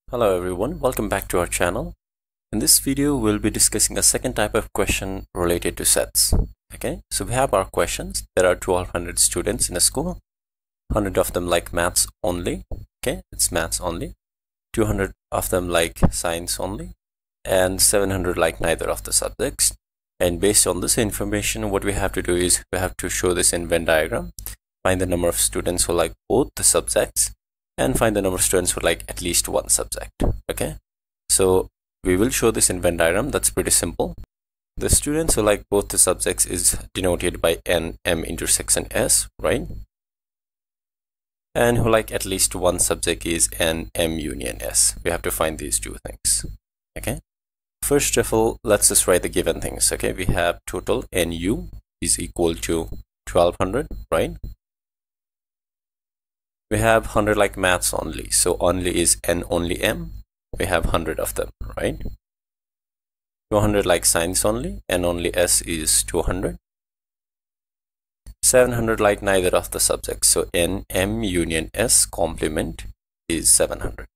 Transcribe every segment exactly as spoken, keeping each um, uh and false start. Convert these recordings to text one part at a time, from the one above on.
Hello everyone, welcome back to our channel. In this video, we'll be discussing a second type of question related to sets. Okay, so we have our questions. There are twelve hundred students in a school. one hundred of them like maths only. Okay, it's maths only. two hundred of them like science only. And seven hundred like neither of the subjects. And based on this information, what we have to do is we have to show this in Venn diagram. Find the number of students who like both the subjects, and find the number of students who like at least one subject. Okay, so we will show this in Venn diagram. That's pretty simple. The students who like both the subjects is denoted by n m intersection s, right? And who like at least one subject is n m union s. We have to find these two things. Okay, first of all, let's just write the given things. Okay, we have total nu is equal to twelve hundred, right? We have one hundred like maths only, so only is n only m. We have one hundred of them, right? two hundred like science only, n only s is two hundred. seven hundred like neither of the subjects, so n m union s complement is seven hundred.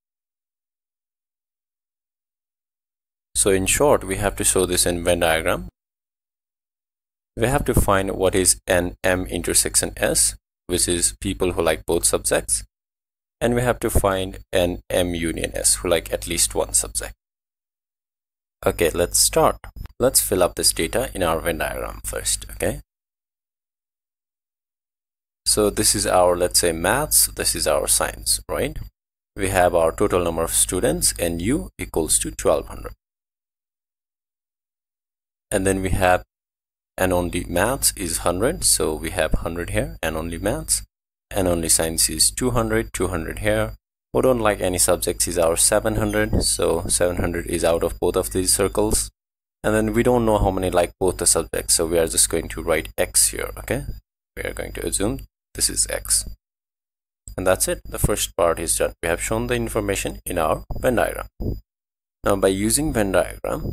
So in short, we have to show this in Venn diagram. We have to find what is n m intersection s, which is people who like both subjects, and we have to find n m union s who like at least one subject. Okay, let's start. Let's fill up this data in our Venn diagram first. Okay, so this is our, let's say, maths, this is our science, right? We have our total number of students, nu equals to twelve hundred, and then we have and only maths is one hundred, so we have one hundred here, and only maths, and only science is two hundred, two hundred here. Who don't like any subjects is our seven hundred, so seven hundred is out of both of these circles. And then we don't know how many like both the subjects, so we are just going to write x here. Okay, we are going to assume this is x, and that's it. The first part is done. We have shown the information in our Venn diagram. Now by using Venn diagram,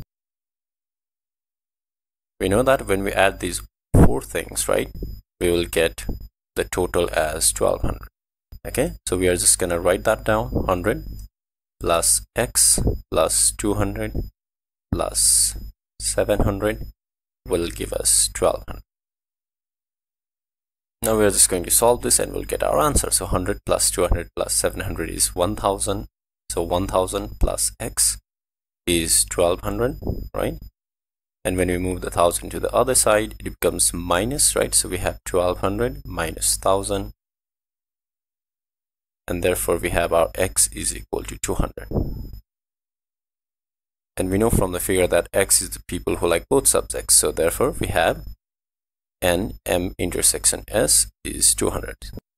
we know that when we add these four things, right, we will get the total as twelve hundred. Okay, so we are just gonna write that down. one hundred plus x plus two hundred plus seven hundred will give us twelve hundred. Now we are just going to solve this and we'll get our answer. So one hundred plus two hundred plus seven hundred is one thousand. So one thousand plus x is twelve hundred, right? And when we move the thousand to the other side, it becomes minus, right? So we have twelve hundred minus one thousand. And therefore we have our x is equal to two hundred. And we know from the figure that x is the people who like both subjects. So therefore we have n m intersection s is two hundred.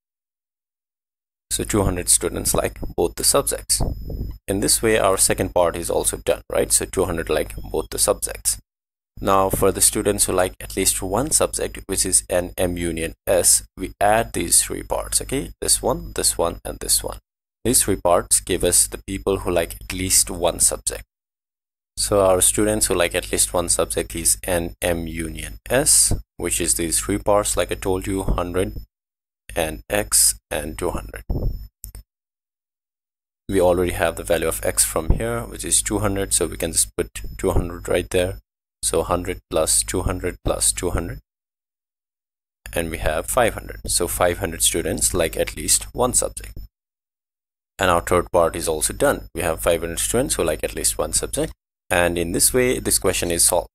So two hundred students like both the subjects. In this way, our second part is also done, right? So two hundred like both the subjects. Now for the students who like at least one subject, which is n m union s, we add these three parts. Okay, this one, this one, and this one. These three parts give us the people who like at least one subject. So our students who like at least one subject is n m union s, which is these three parts like I told you, one hundred and x and two hundred. We already have the value of x from here, which is two hundred, so we can just put two hundred right there. So one hundred plus two hundred plus two hundred, and we have five hundred. So five hundred students like at least one subject. And our third part is also done. We have five hundred students who like at least one subject, and in this way this question is solved.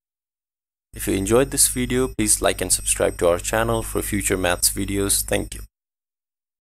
If you enjoyed this video, please like and subscribe to our channel for future maths videos. Thank you.